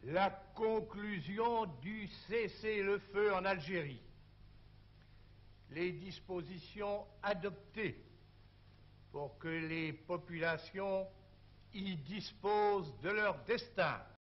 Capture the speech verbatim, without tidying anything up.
la conclusion du cessez-le-feu en Algérie, les dispositions adoptées pour que les populations y disposent de leur destin,